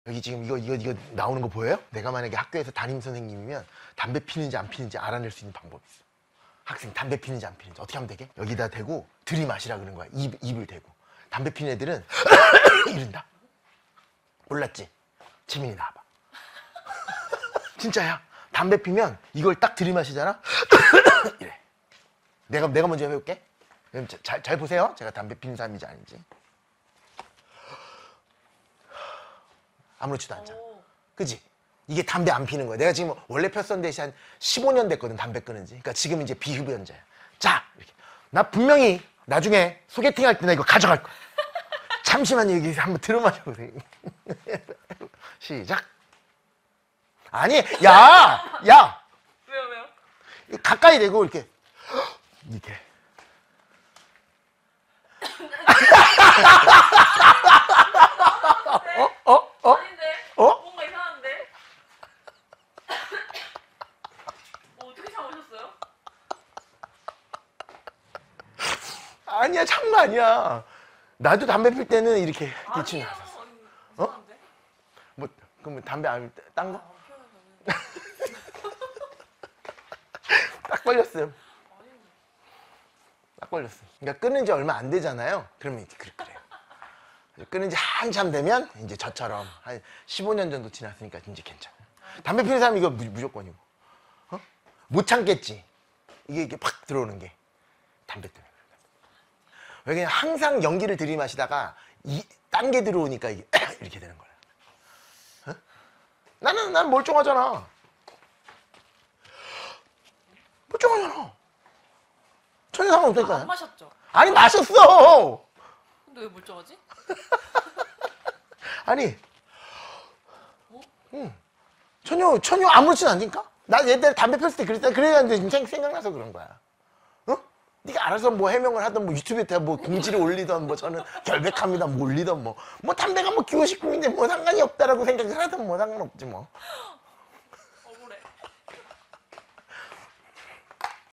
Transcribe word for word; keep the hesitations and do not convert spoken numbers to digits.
여기 지금 이거 이거 이거 나오는 거 보여요? 내가 만약에 학교에서 담임 선생님이면 담배 피는지 안 피는지 알아낼 수 있는 방법이 있어. 학생 담배 피는지 안 피는지 어떻게 하면 되게? 여기다 대고 들이마시라 그러는 거야. 입, 입을 대고. 담배 피는 애들은 이른다. 몰랐지? 지민이 나와봐. 진짜야. 담배 피면 이걸 딱 들이마시잖아. 이래. 내가 내가 먼저 해볼게. 잘, 잘 보세요. 제가 담배 피는 사람인지 아닌지. 아무렇지도 않잖아. 그지? 이게 담배 안 피는 거야. 내가 지금 원래 폈었는데 한 십오 년 됐거든, 담배 끊은지. 그러니까 지금 이제 비흡연자야. 자, 이렇게. 나 분명히 나중에 소개팅 할 때 나 이거 가져갈 거야. 잠시만요, 여기 한번 들어마셔 보세요. 시작. 아니, 야! 야! 왜요, 왜요? 가까이 대고 이렇게. 이렇게. 어? 어? 어? 아닌데? 어? 뭔가 이상한데? 어, 어떻게 참으셨어요? 아니야, 참거 아니야. 나도 담배 필 때는 이렇게 기침이 아니에요. 났었어. 아니, 어? 이상한데? 뭐, 그럼 담배 안, 딴 거? 안 피워요, 저는. 딱 걸렸어요. 아닌데. 딱 걸렸어요. 그러니까 끊은 지 얼마 안 되잖아요. 그러면 이렇게 그래, 그래요. 끊은 지 한참 되면 이제 저처럼 한 십오 년 정도 지났으니까 이제 괜찮아. 담배 피는 사람 이거 무, 무조건이고. 어? 못 참겠지. 이게 이게 팍 들어오는 게 담배 때문에. 왜냐면 항상 연기를 들이마시다가 이 딴 게 들어오니까 이게 이렇게 되는 거야. 어? 나는 난 멀쩡하잖아. 멀쩡하잖아. 전혀 상관없다니까. 안 마셨죠? 아니 마셨어. 근데 왜 멀쩡하지? 아니, 응. 전혀, 전혀 아무렇진 않으니까? 나 옛날에 담배 폈을 때 그랬다. 그래야는데 지금 생- 생각나서 그런 거야. 어? 네가 알아서 뭐 해명을 하던 뭐 유튜브에 뭐 공지를 올리던 뭐 저는 결백합니다 뭐 올리던 뭐. 뭐 담배가 뭐 기호식품인데 뭐 상관이 없다라고 생각을 하던 뭐 상관없지 뭐.